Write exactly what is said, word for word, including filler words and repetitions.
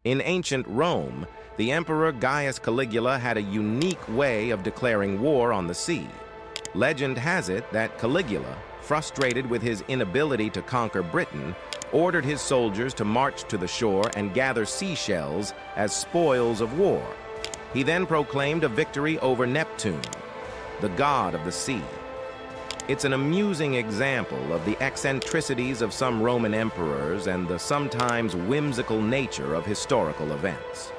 In ancient Rome, the Emperor Gaius Caligula had a unique way of declaring war on the sea. Legend has it that Caligula, frustrated with his inability to conquer Britain, ordered his soldiers to march to the shore and gather seashells as spoils of war. He then proclaimed a victory over Neptune, the god of the sea. It's an amusing example of the eccentricities of some Roman emperors and the sometimes whimsical nature of historical events.